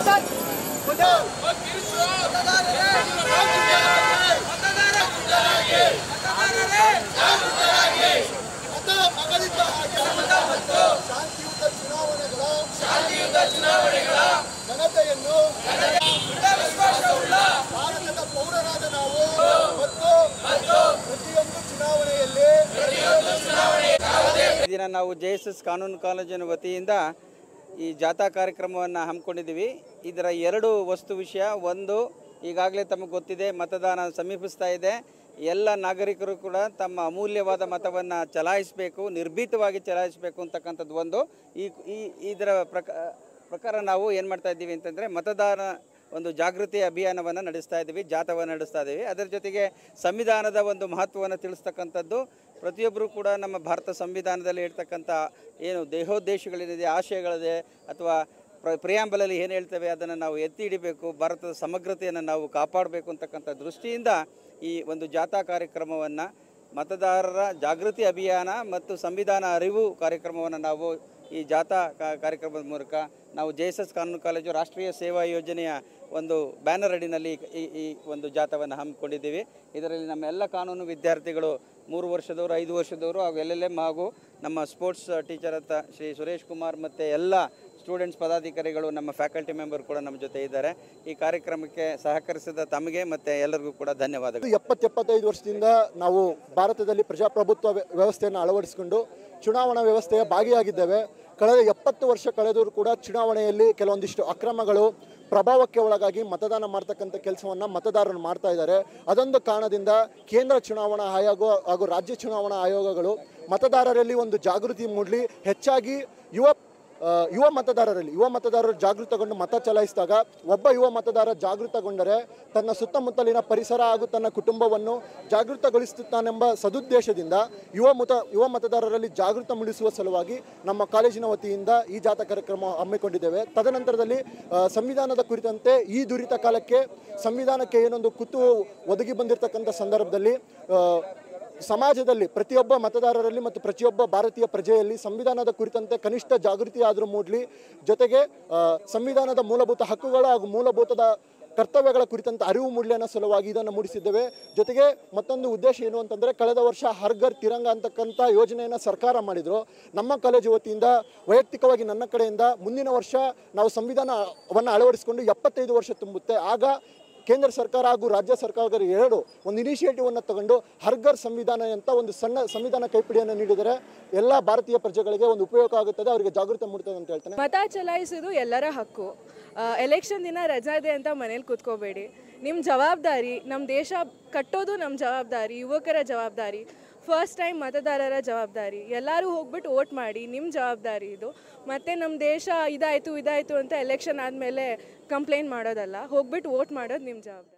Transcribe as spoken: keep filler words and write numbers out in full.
ಚುನಾವಣೆಗಳ ಘನತೆಯನ್ನು ಭಾರತದ ಪೌರರಾದ ನಾವು ಮತ್ತು ಪ್ರತಿಯೊಂದು ಚುನಾವಣೆಯಲ್ಲಿ ಈ ದಿನ ನಾವು ಜೆ ಎಸ್ ಎಸ್ ಕಾನೂನು ಕಾಲೇಜಿನ ವತಿಯಿಂದ ಈ ಜಾಥಾ ಕಾರ್ಯಕ್ರಮವನ್ನು ಹಮ್ಮಿಕೊಂಡಿದ್ದೀವಿ. ಇದರ ಎರಡು ವಸ್ತು ವಿಷಯ. ಒಂದು, ಈಗಾಗಲೇ ತಮಗೆ ಗೊತ್ತಿದೆ, ಮತದಾನ ಸಮೀಪಿಸ್ತಾ ಇದೆ. ಎಲ್ಲ ನಾಗರಿಕರು ಕೂಡ ತಮ್ಮ ಅಮೂಲ್ಯವಾದ ಮತವನ್ನು ಚಲಾಯಿಸಬೇಕು, ನಿರ್ಭೀತವಾಗಿ ಚಲಾಯಿಸಬೇಕು ಅಂತಕ್ಕಂಥದ್ದು ಒಂದು. ಈ ಈ ಇದರ ಪ್ರಕ ಪ್ರಕಾರ ನಾವು ಏನು ಮಾಡ್ತಾ ಇದ್ದೀವಿ ಅಂತಂದರೆ, ಮತದಾನ ಒಂದು ಜಾಗೃತಿ ಅಭಿಯಾನವನ್ನು ನಡೆಸ್ತಾ ಇದ್ದೀವಿ, ಜಾಥಾವನ್ನು ನಡೆಸ್ತಾ ಇದ್ದೀವಿ. ಅದರ ಜೊತೆಗೆ ಸಂವಿಧಾನದ ಒಂದು ಮಹತ್ವವನ್ನು ತಿಳಿಸ್ತಕ್ಕಂಥದ್ದು. ಪ್ರತಿಯೊಬ್ಬರು ಕೂಡ ನಮ್ಮ ಭಾರತ ಸಂವಿಧಾನದಲ್ಲಿ ಇರ್ತಕ್ಕಂಥ ಏನು ದೇಹೋದ್ದೇಶಗಳೇನಿದೆ, ಆಶಯಗಳಿದೆ ಅಥವಾ ಪ್ರ ಪ್ರಿಯಾಂಬಲಲ್ಲಿ ಏನು ಹೇಳ್ತೇವೆ ಅದನ್ನು ನಾವು ಎತ್ತಿ ಹಿಡಿಬೇಕು, ಭಾರತದ ಸಮಗ್ರತೆಯನ್ನು ನಾವು ಕಾಪಾಡಬೇಕು ಅಂತಕ್ಕಂಥ ದೃಷ್ಟಿಯಿಂದ ಈ ಒಂದು ಜಾಥಾ ಕಾರ್ಯಕ್ರಮವನ್ನು, ಮತದಾರರ ಜಾಗೃತಿ ಅಭಿಯಾನ ಮತ್ತು ಸಂವಿಧಾನ ಅರಿವು ಕಾರ್ಯಕ್ರಮವನ್ನು ನಾವು ಈ ಜಾಥಾ ಕಾರ್ಯಕ್ರಮದ ಮೂಲಕ ನಾವು ಜೆ ಎಸ್ ಎಸ್ ಕಾನೂನು ಕಾಲೇಜು ರಾಷ್ಟ್ರೀಯ ಸೇವಾ ಯೋಜನೆಯ ಒಂದು ಬ್ಯಾನರ್ ಅಡಿನಲ್ಲಿ ಈ ಈ ಒಂದು ಜಾಥಾವನ್ನು ಹಮ್ಮಿಕೊಂಡಿದ್ದೀವಿ. ಇದರಲ್ಲಿ ನಮ್ಮ ಎಲ್ಲ ಕಾನೂನು ವಿದ್ಯಾರ್ಥಿಗಳು, ಮೂರು ವರ್ಷದವರು, ಐದು ವರ್ಷದವರು ಹಾಗೂ ಎಲ್ ಎಲ್ ಎಮ್ ಹಾಗೂ ನಮ್ಮ ಸ್ಪೋರ್ಟ್ಸ್ ಟೀಚರ್ ಅಂತ ಶ್ರೀ ಸುರೇಶ್ ಕುಮಾರ್ ಮತ್ತು ಎಲ್ಲ ಸ್ಟೂಡೆಂಟ್ಸ್ ಪದಾಧಿಕಾರಿಗಳು, ನಮ್ಮ ಫ್ಯಾಕಲ್ಟಿ ಮೆಂಬರ್ ಕೂಡ ನಮ್ಮ ಜೊತೆ ಇದ್ದಾರೆ. ಈ ಕಾರ್ಯಕ್ರಮಕ್ಕೆ ಸಹಕರಿಸಿದ ತಮಗೆ ಮತ್ತು ಎಲ್ಲರಿಗೂ ಕೂಡ ಧನ್ಯವಾದಗಳು. ಎಪ್ಪತ್ತೆಪ್ಪತ್ತೈದು ವರ್ಷದಿಂದ ನಾವು ಭಾರತದಲ್ಲಿ ಪ್ರಜಾಪ್ರಭುತ್ವ ವ್ಯವಸ್ಥೆಯನ್ನು ಅಳವಡಿಸಿಕೊಂಡು ಚುನಾವಣಾ ವ್ಯವಸ್ಥೆಯ ಭಾಗಿಯಾಗಿದ್ದೇವೆ. ಕಳೆದ ಎಪ್ಪತ್ತು ವರ್ಷ ಕಳೆದರೂ ಕೂಡ ಚುನಾವಣೆಯಲ್ಲಿ ಕೆಲವೊಂದಿಷ್ಟು ಅಕ್ರಮಗಳು ಪ್ರಭಾವಕ್ಕೆ ಒಳಗಾಗಿ ಮತದಾನ ಮಾಡ್ತಕ್ಕಂಥ ಕೆಲಸವನ್ನು ಮತದಾರರು ಮಾಡ್ತಾ ಇದ್ದಾರೆ. ಅದೊಂದು ಕಾರಣದಿಂದ ಕೇಂದ್ರ ಚುನಾವಣಾ ಆಯೋಗ ಹಾಗೂ ರಾಜ್ಯ ಚುನಾವಣಾ ಆಯೋಗಗಳು ಮತದಾರರಲ್ಲಿ ಒಂದು ಜಾಗೃತಿ ಮೂಡಲಿ, ಹೆಚ್ಚಾಗಿ ಯುವ ಯುವ ಮತದಾರರಲ್ಲಿ ಯುವ ಮತದಾರರು ಜಾಗೃತಗೊಂಡು ಮತ ಚಲಾಯಿಸಿದಾಗ ಒಬ್ಬ ಯುವ ಮತದಾರ ಜಾಗೃತಗೊಂಡರೆ ತನ್ನ ಸುತ್ತಮುತ್ತಲಿನ ಪರಿಸರ ಹಾಗೂ ತನ್ನ ಕುಟುಂಬವನ್ನು ಜಾಗೃತಗೊಳಿಸುತ್ತಾನೆಂಬ ಸದುದ್ದೇಶದಿಂದ ಯುವ ಮತ ಯುವ ಮತದಾರರಲ್ಲಿ ಜಾಗೃತ ಮೂಡಿಸುವ ಸಲುವಾಗಿ ನಮ್ಮ ಕಾಲೇಜಿನ ವತಿಯಿಂದ ಈ ಜಾಥಾ ಕಾರ್ಯಕ್ರಮ ಹಮ್ಮಿಕೊಂಡಿದ್ದೇವೆ. ತದನಂತರದಲ್ಲಿ ಸಂವಿಧಾನದ ಕುರಿತಂತೆ ಈ ದುರಿತ ಕಾಲಕ್ಕೆ ಸಂವಿಧಾನಕ್ಕೆ ಏನೊಂದು ಕುತ್ತು ಒದಗಿ ಬಂದಿರತಕ್ಕಂಥ ಸಂದರ್ಭದಲ್ಲಿ ಸಮಾಜದಲ್ಲಿ ಪ್ರತಿಯೊಬ್ಬ ಮತದಾರರಲ್ಲಿ ಮತ್ತು ಪ್ರತಿಯೊಬ್ಬ ಭಾರತೀಯ ಪ್ರಜೆಯಲ್ಲಿ ಸಂವಿಧಾನದ ಕುರಿತಂತೆ ಕನಿಷ್ಠ ಜಾಗೃತಿ ಆದರೂ ಮೂಡಲಿ, ಜೊತೆಗೆ ಸಂವಿಧಾನದ ಮೂಲಭೂತ ಹಕ್ಕುಗಳ ಹಾಗೂ ಮೂಲಭೂತದ ಕರ್ತವ್ಯಗಳ ಕುರಿತಂತೆ ಅರಿವು ಮೂಡಲಿ ಅನ್ನೋ ಸಲುವಾಗಿ ಇದನ್ನು ಮೂಡಿಸಿದ್ದೇವೆ. ಜೊತೆಗೆ ಮತ್ತೊಂದು ಉದ್ದೇಶ ಏನು ಅಂತಂದರೆ, ಕಳೆದ ವರ್ಷ ಹರ್ ಘರ್ ತಿರಂಗ ಅಂತಕ್ಕಂಥ ಯೋಜನೆಯನ್ನು ಸರ್ಕಾರ ಮಾಡಿದರು. ನಮ್ಮ ಕಾಲೇಜು ವತಿಯಿಂದ ವೈಯಕ್ತಿಕವಾಗಿ ನನ್ನ ಕಡೆಯಿಂದ ಮುಂದಿನ ವರ್ಷ ನಾವು ಸಂವಿಧಾನವನ್ನು ಅಳವಡಿಸಿಕೊಂಡು ಎಪ್ಪತ್ತೈದು ವರ್ಷ ತುಂಬುತ್ತೆ. ಆಗ ಕೇಂದ್ರ ಸರ್ಕಾರ ಹಾಗೂ ರಾಜ್ಯ ಸರ್ಕಾರಗಳು ಎರಡು ಒಂದು ಇನಿಷಿಯೇಟಿವನ್ನು ತಗೊಂಡು ಹರ್ ಘರ್ ಸಂವಿಧಾನ ಅಂತ ಒಂದು ಸಣ್ಣ ಸಂವಿಧಾನ ಕೈಪಿಡಿಯನ್ನು ನೀಡಿದರೆ ಎಲ್ಲ ಭಾರತೀಯ ಪ್ರಜೆಗಳಿಗೆ ಒಂದು ಉಪಯೋಗ ಆಗುತ್ತದೆ, ಅವರಿಗೆ ಜಾಗೃತಿ ಮೂಡುತ್ತದೆ ಅಂತ ಹೇಳ್ತೇನೆ. ಮತ ಚಲಾಯಿಸೋದು ಎಲ್ಲರ ಹಕ್ಕು. ಎಲೆಕ್ಷನ್ ದಿನ ರಜಾ ಇದೆ ಅಂತ ಮನೇಲಿ ಕೂತ್ಕೋಬೇಡಿ. ನಿಮ್ಮ ಜವಾಬ್ದಾರಿ, ನಮ್ಮ ದೇಶ ಕಟ್ಟೋದು ನಮ್ಮ ಜವಾಬ್ದಾರಿ, ಯುವಕರ ಜವಾಬ್ದಾರಿ, ಫಸ್ಟ್ ಟೈಮ್ ಮತದಾರರ ಜವಾಬ್ದಾರಿ. ಎಲ್ಲರೂ ಹೋಗ್ಬಿಟ್ಟು ವೋಟ್ ಮಾಡಿ, ನಿಮ್ಮ ಜವಾಬ್ದಾರಿ ಇದು. ಮತ್ತು ನಮ್ಮ ದೇಶ ಇದಾಯಿತು ಇದಾಯಿತು ಅಂತ ಎಲೆಕ್ಷನ್ ಆದಮೇಲೆ ಕಂಪ್ಲೇಂಟ್ ಮಾಡೋದಲ್ಲ, ಹೋಗ್ಬಿಟ್ಟು ವೋಟ್ ಮಾಡೋದು ನಿಮ್ಮ ಜವಾಬ್ದಾರಿ.